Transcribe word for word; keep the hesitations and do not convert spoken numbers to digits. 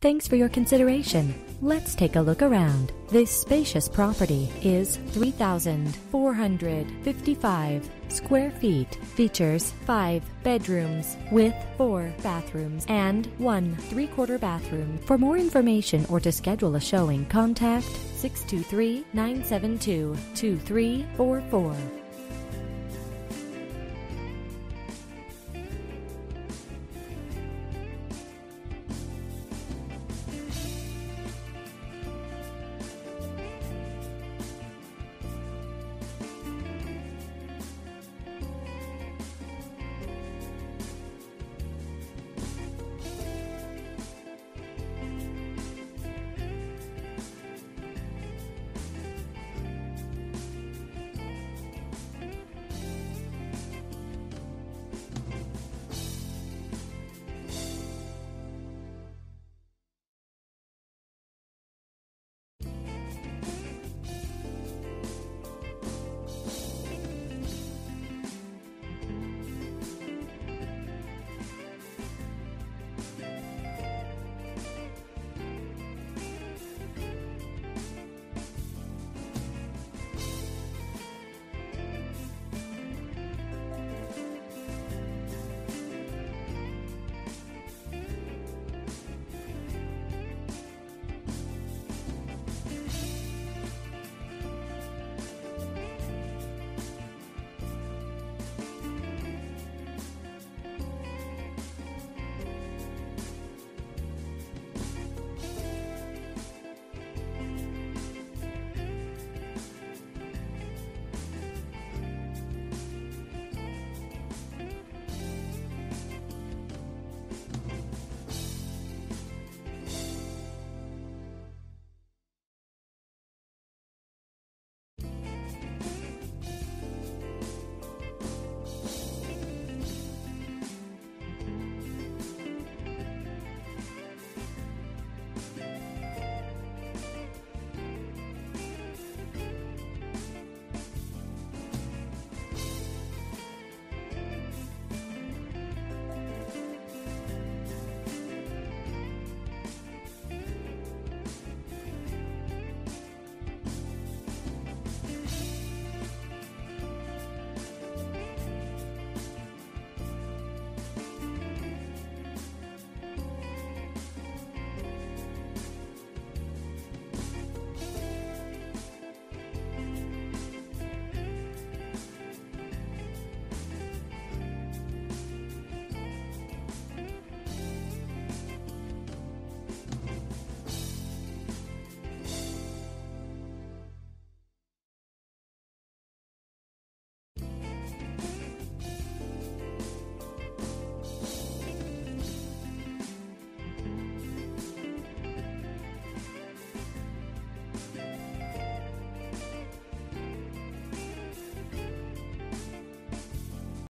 Thanks for your consideration. Let's take a look around. This spacious property is three thousand four hundred fifty-five square feet. Features five bedrooms with four bathrooms and one three-quarter bathroom. For more information or to schedule a showing, contact six two three, nine seven two, two three four four.